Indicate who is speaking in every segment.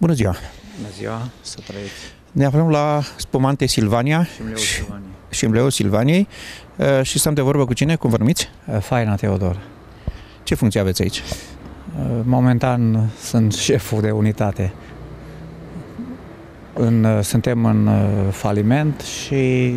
Speaker 1: Bună ziua!
Speaker 2: Bună ziua, să trăiți!
Speaker 1: Ne aflăm la Spumante Silvania și Mleul Silvaniei și stăm de vorbă cu cine? Cum vă numiți?
Speaker 2: Faina Teodor.
Speaker 1: Ce funcție aveți aici?
Speaker 2: Momentan sunt șeful de unitate. Suntem în faliment și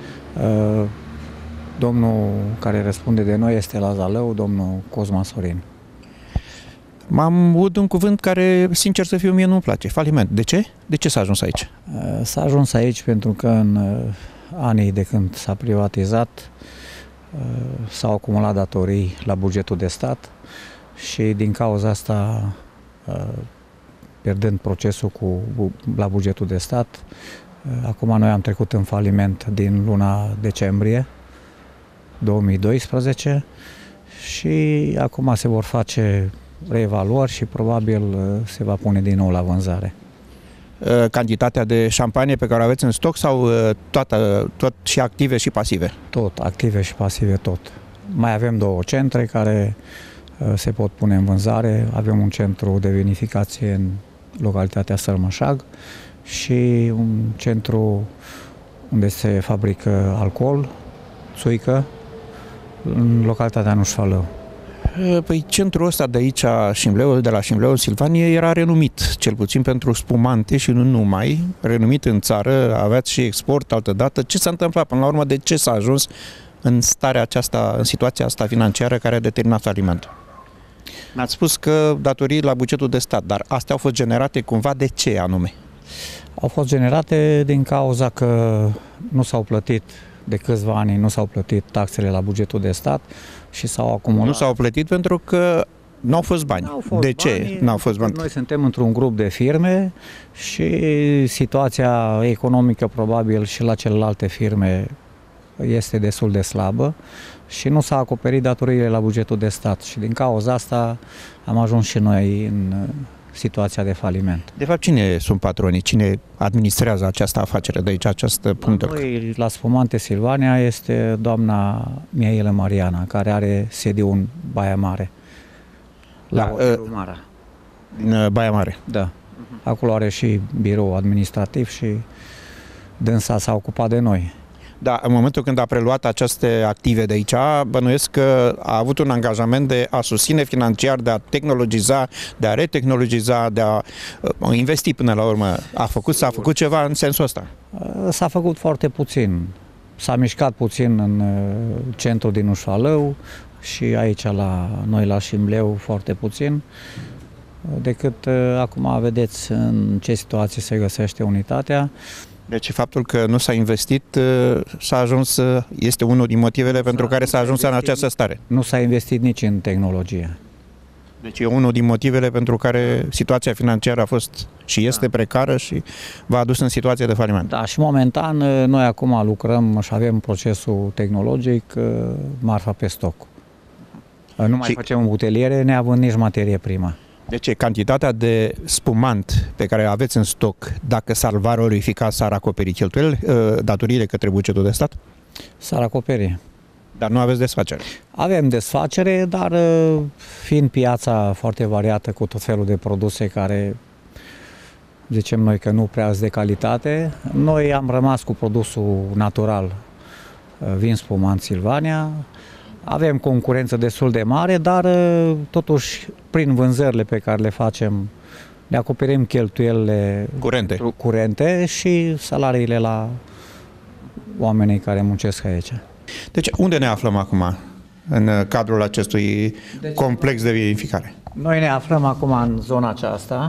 Speaker 2: domnul care răspunde de noi este la Zalău, domnul Cosma Sorin.
Speaker 1: M-am auzit un cuvânt care, sincer să fiu, mie nu-mi place. Faliment. De ce? De ce s-a ajuns aici?
Speaker 2: S-a ajuns aici pentru că în anii de când s-a privatizat s-au acumulat datorii la bugetul de stat și din cauza asta, pierdând procesul la bugetul de stat, acum noi am trecut în faliment din luna decembrie 2012 și acum se vor face reevaluări și probabil se va pune din nou la vânzare.
Speaker 1: Cantitatea de șampanie pe care o aveți în stoc sau tot și active și pasive?
Speaker 2: Tot, active și pasive, tot. Mai avem două centre care se pot pune în vânzare. Avem un centru de vinificație în localitatea Sărmășag și un centru unde se fabrică alcool, țuică, în localitatea Nușfalău.
Speaker 1: Păi centrul ăsta de aici, de la Șimleul Silvanie, era renumit, cel puțin pentru spumante și nu numai, renumit în țară, aveați și export altădată. Ce s-a întâmplat până la urmă? De ce s-a ajuns în starea aceasta, în situația asta financiară care a determinat falimentul? Mi-ați spus că datorii la bugetul de stat, dar astea au fost generate cumva de ce anume?
Speaker 2: Au fost generate din cauza că nu s-au plătit de câțiva ani, nu s-au plătit taxele la bugetul de stat și s-au acumulat.
Speaker 1: Nu s-au plătit pentru că nu au fost bani. De ce n-au fost bani?
Speaker 2: Noi suntem într-un grup de firme și situația economică probabil și la celelalte firme este destul de slabă și nu s-a acoperit datoriile la bugetul de stat și din cauza asta am ajuns și noi în situația de faliment.
Speaker 1: De fapt, cine sunt patronii? Cine administrează această afacere de aici, această punctă?
Speaker 2: Noi, la Spumante Silvania, este doamna Mihaela Mariana, care are sediu în Baia Mare. La Hotelul Mara.
Speaker 1: Din Baia Mare?
Speaker 2: Da. Acolo are și birou administrativ și dânsa s-a ocupat de noi.
Speaker 1: Da, în momentul când a preluat aceste active de aici, bănuiesc că a avut un angajament de a susține financiar, de a tehnologiza, de a retehnologiza, de a investi până la urmă. S-a făcut ceva în sensul ăsta?
Speaker 2: S-a făcut foarte puțin. S-a mișcat puțin în centrul din Ușalău și aici la noi la Șimleu foarte puțin, decât acum vedeți în ce situație se găsește unitatea.
Speaker 1: Deci faptul că nu s-a investit s-a ajuns, este unul din motivele pentru care s-a ajuns în această stare.
Speaker 2: Nu s-a investit nici în tehnologie.
Speaker 1: Deci e unul din motivele pentru care situația financiară a fost și este precară și v-a adus în situație de faliment.
Speaker 2: Da, și momentan noi acum lucrăm și avem procesul tehnologic, marfa pe stoc. Nu mai facem buteliere neavând nici materie primă.
Speaker 1: Deci cantitatea de spumant pe care aveți în stoc, dacă s-ar valorifica, s-ar acoperi cheltuieli, datoriile către bugetul de stat?
Speaker 2: S-ar acoperi.
Speaker 1: Dar nu aveți desfacere?
Speaker 2: Avem desfacere, dar fiind piața foarte variată cu tot felul de produse care, zicem noi că nu prea sunt de calitate, noi am rămas cu produsul natural, vin Spumant Silvania. Avem concurență destul de mare, dar totuși prin vânzările pe care le facem ne acoperim cheltuielile curente și salariile la oamenii care muncesc aici.
Speaker 1: Deci unde ne aflăm acum în cadrul acestui complex de vinificare?
Speaker 2: Noi ne aflăm acum în zona aceasta.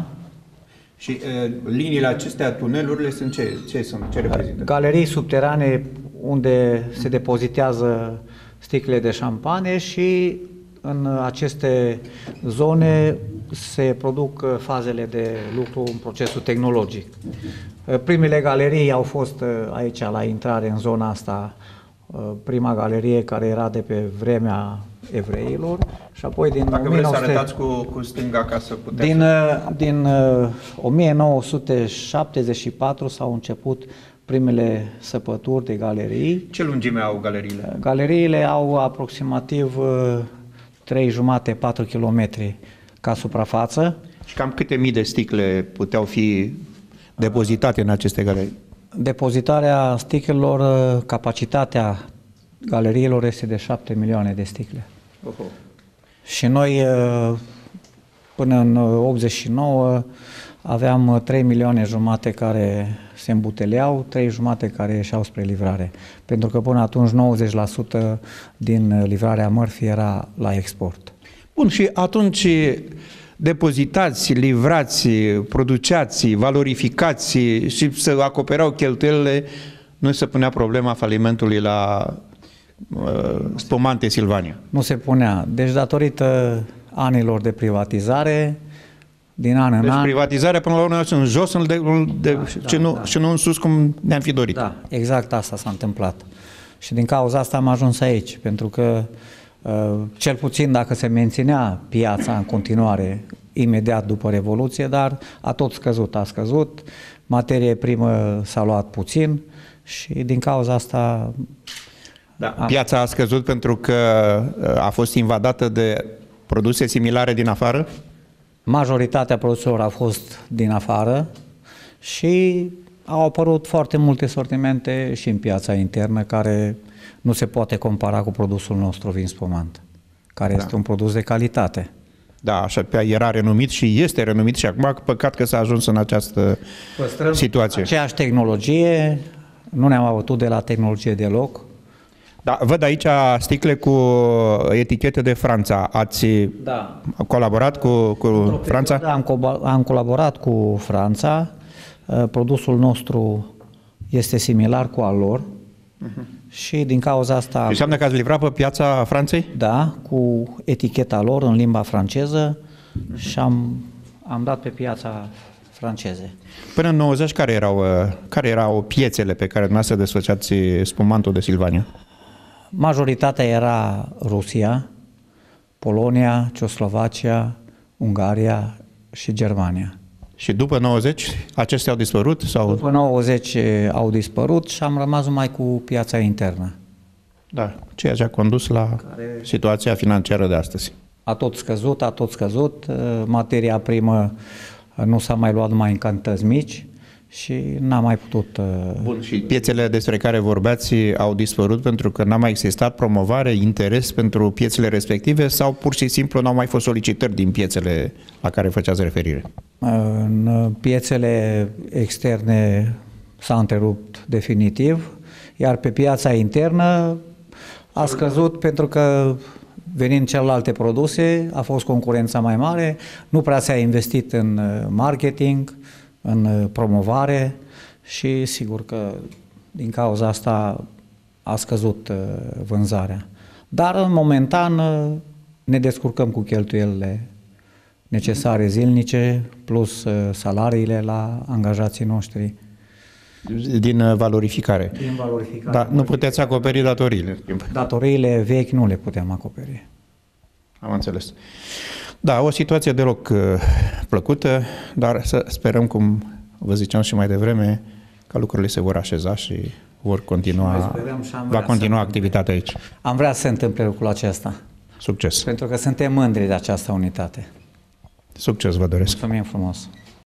Speaker 1: Și liniile acestea, tunelurile, sunt ce sunt? Ce reprezintă?
Speaker 2: Galerii subterane unde se depozitează sticlele de șampanie și în aceste zone se produc fazele de lucru în procesul tehnologic. Primele galerii au fost aici la intrare în zona asta, prima galerie care era de pe vremea evreilor și apoi din
Speaker 1: Dacă vreți să arătați cu stânga ca să puteți...
Speaker 2: Din 1974 s-au început primele săpături de galerii.
Speaker 1: Ce lungime au galeriile?
Speaker 2: Galeriile au aproximativ 3,5-4 km ca suprafață.
Speaker 1: Și cam câte mii de sticle puteau fi depozitate în aceste galerii?
Speaker 2: Depozitarea sticlelor, capacitatea galeriilor este de 7 milioane de sticle. Și noi, până în 89, aveam 3 milioane jumate care se îmbuteleau, 3 jumate care ieșeau spre livrare. Pentru că până atunci 90% din livrarea mărfii era la export.
Speaker 1: Bun, și atunci depozitați, livrați, produceați, valorificați și să acoperau cheltuielile, nu se punea problema falimentului la Spumante Silvania.
Speaker 2: Nu se punea. Deci datorită anilor de privatizare, din an în an...
Speaker 1: Privatizarea până la urmă în jos și nu în sus cum ne-am fi dorit.
Speaker 2: Da, exact asta s-a întâmplat. Și din cauza asta am ajuns aici, pentru că cel puțin dacă se menținea piața în continuare imediat după Revoluție, dar a tot scăzut, a scăzut, materie primă s-a luat puțin și din cauza asta...
Speaker 1: Da. Piața a scăzut pentru că a fost invadată de produse similare din afară?
Speaker 2: Majoritatea produselor au fost din afară și au apărut foarte multe sortimente și în piața internă care nu se poate compara cu produsul nostru vin spumant, care este un produs de calitate.
Speaker 1: Da, așa era renumit și este renumit și acum păcat că s-a ajuns în această situație.
Speaker 2: Aceeași tehnologie, nu ne-am avut de la tehnologie deloc.
Speaker 1: Da, văd aici sticle cu etichete de Franța. Ați colaborat cu Franța?
Speaker 2: Da, am colaborat cu Franța. Produsul nostru este similar cu al lor și din cauza asta...
Speaker 1: Înseamnă că ați livrat pe piața Franței?
Speaker 2: Da, cu eticheta lor în limba franceză și am dat pe piața franceze.
Speaker 1: Până în 90, care erau piețele pe care dumneavoastră desfășurați spumantul de Silvania?
Speaker 2: Majoritatea era Rusia, Polonia, Ceoslovacia, Ungaria și Germania.
Speaker 1: Și după 90 acestea au dispărut? Sau?
Speaker 2: După 90 au dispărut și am rămas numai cu piața internă.
Speaker 1: Da, ceea ce a condus la situația financiară de astăzi.
Speaker 2: A tot scăzut, materia primă nu s-a mai luat numai în cantități mici și n-a mai putut...
Speaker 1: Bun, și piețele despre care vorbeați au dispărut pentru că n-a mai existat promovare, interes pentru piețele respective sau pur și simplu n-au mai fost solicitări din piețele la care făceați referire?
Speaker 2: În piețele externe s-a întrerupt definitiv, iar pe piața internă a scăzut pentru că venind celelalte produse a fost concurența mai mare, nu prea s-a investit în marketing, în promovare și sigur că din cauza asta a scăzut vânzarea. Dar în momentan ne descurcăm cu cheltuielile necesare zilnice plus salariile la angajații noștri.
Speaker 1: Din valorificare.
Speaker 2: Din valorificare.
Speaker 1: Dar nu puteți acoperi datoriile.
Speaker 2: Datoriile vechi nu le putem acoperi.
Speaker 1: Am înțeles. Da, o situație deloc plăcută, dar să sperăm, cum vă ziceam și mai devreme, că lucrurile se vor așeza și vor continua, va continua activitatea aici.
Speaker 2: Am vrea să se întâmple lucrul acesta.
Speaker 1: Succes!
Speaker 2: Pentru că suntem mândri de această unitate.
Speaker 1: Succes vă doresc!
Speaker 2: Mulțumim frumos!